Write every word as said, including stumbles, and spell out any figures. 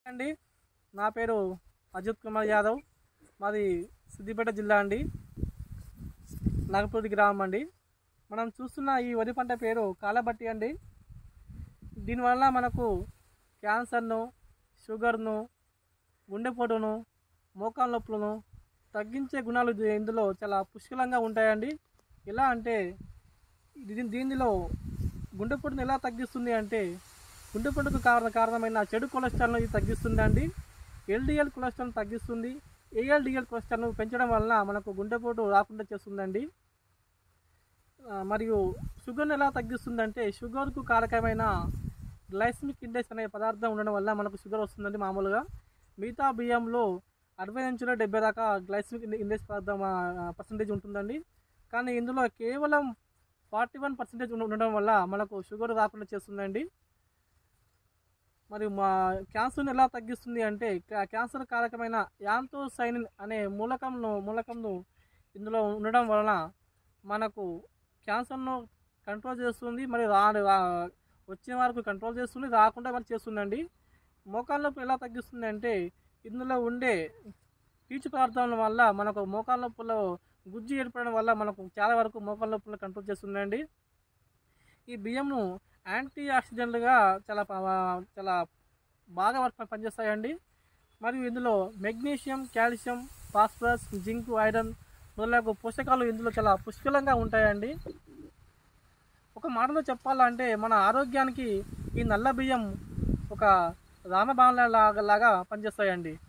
అండి నా పేరు అజిత్ కుమార్ యాదవ్. మాది సిద్దిపేట జిల్లా అండి, నాగపూడి గ్రామం అండి. మనం చూస్తున్న ఈ వరి పంట పేరు కాలబట్టి అండి. దీనివల్ల మనకు క్యాన్సర్ను, షుగర్ను, గుండెపోటును, మోకాళ్ళ నొప్పులను తగ్గించే గుణాలు దీ- ఇందులో చాలా పుష్కలంగా ఉంటాయండి. ఎలా అంటే దీ దీనిలో గుండెపోటును ఎలా తగ్గిస్తుంది అంటే గుండెపోటుకు కారణ కారణమైన చెడు కొలెస్ట్రాల్ను ఇది తగ్గిస్తుంది అండి. ఎల్డిఎల్ కొలెస్ట్రాల్ తగ్గిస్తుంది. ఏఎల్డిఎల్ కొలెస్ట్రాల్ను పెంచడం వలన మనకు గుండెపోటు రాకుండా చేస్తుందండి. ఆ, మరియు షుగర్ని ఎలా తగ్గిస్తుందంటే షుగర్కు కారకమైన గ్లైసమిక్ ఇండెక్స్ అనే పదార్థం ఉండడం వల్ల మనకు షుగర్ వస్తుందండి. మామూలుగా మిగతా బియ్యంలో అరవై నుంచి డెబ్బై దాకా గ్లైసమిక్ ఇండెక్స్ పదార్థం పర్సంటేజ్ ఉంటుందండి. కానీ ఇందులో కేవలం ఫార్టీ వన్ పర్సెంటేజ్ ఉండడం వల్ల మనకు షుగర్ రాకుండా చేస్తుందండి. మరియు మా క్యాన్సర్ని ఎలా తగ్గిస్తుంది అంటే క్యా- క్యాన్సర్ కారకమైన యాంతోసైనిన్ అనే మూలకంను మూలకంను ఇందులో ఉండడం వలన మనకు క్యాన్సర్ను కంట్రోల్ చేస్తుంది. మరి రా రా- వచ్చే వరకు కంట్రోల్ చేస్తుంది, రాకుండా మరి చేస్తుందండి. మోకాళ్ళ నొప్పి ఎలా తగ్గిస్తుంది అంటే ఇందులో ఉండే పీచు పదార్థాల వల్ల మనకు మోకాళ్ళ నొప్పులో గుజ్జు ఏర్పడడం వల్ల మనకు చాలా వరకు మోకాళ్ళ నొప్పులను కంట్రోల్ చేస్తుందండి. ఈ బియ్యంను యాంటీ ఆక్సిడెంట్లుగా చాలా ప- చాలా బాగా వర్క్ పనిచేస్తాయండి. మరియు ఇందులో magnesium, calcium, phosphorus, zinc, iron మొదలగు పోషకాలు ఇందులో చాలా పుష్కలంగా ఉంటాయండి. ఒక మాటలో చెప్పాలంటే మన ఆరోగ్యానికి ఈ నల్ల బియ్యం ఒక రామబాణ లాగా లాగా పనిచేస్తాయండి.